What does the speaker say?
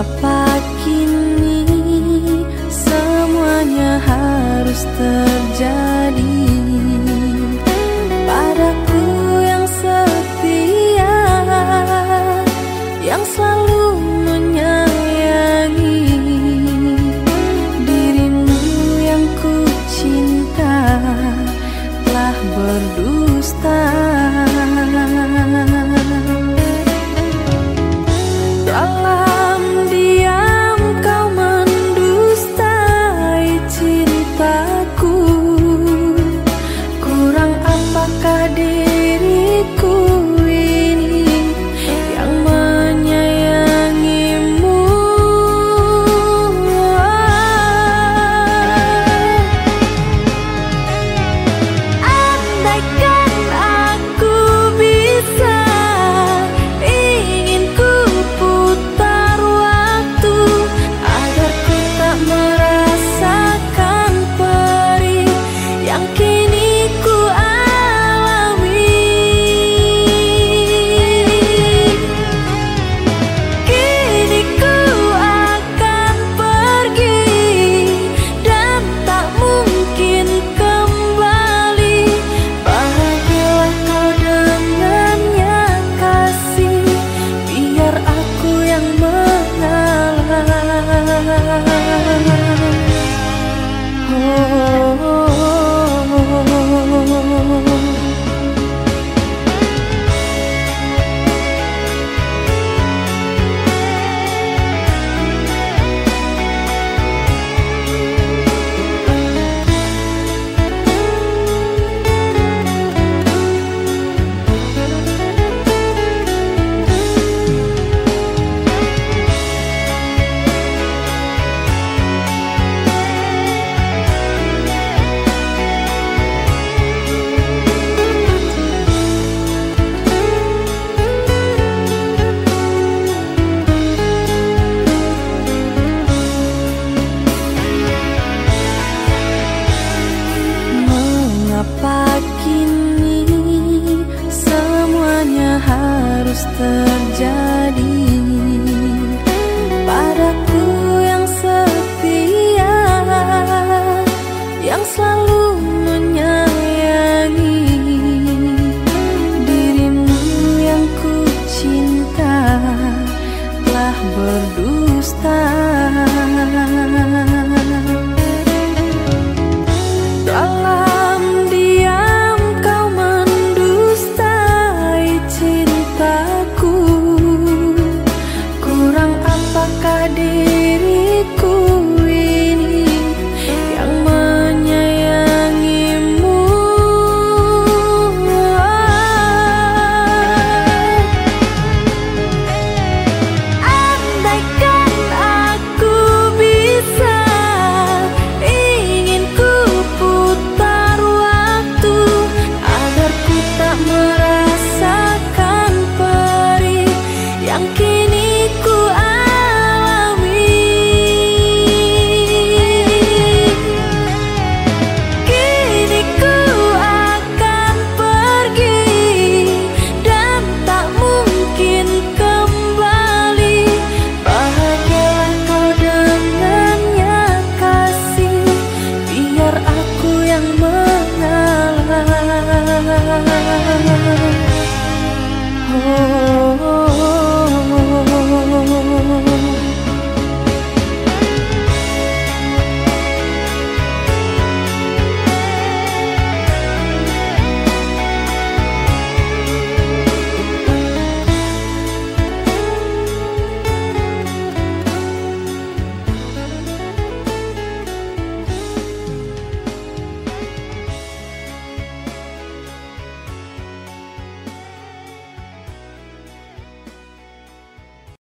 Mengapa kini semuanya harus terjadi padaku yang setia, yang selalu menyayangi dirimu yang ku cinta telah berdusta. Dalam diam kau mendustai cintaku. Kurang apakah diriku ini yang menyayangimu? Andaikan aku bisa, ingin ku putar waktu agar ku tak merasakan perih yang kini ku alami. Kini ku akan pergi dan tak mungkin kembali. Bahagialah kau dengannya kasih, biar aku yang mengalah. Mengapa kini semuanya harus terjadi padaku yang setia, yang selalu menyayangi dirimu yang ku cinta telah berdusta. Dalam diam kau mendustai cintaku. Kurang apakah diriku ini yang menyayangimu? Andaikan aku bisa, ingin ku putar waktu agar ku tak merasakan perih yang kini ku alami. Kini ku akan pergi dan tak mungkin kembali. Bahagialah kau dengannya kasih, biar aku yang mengalah.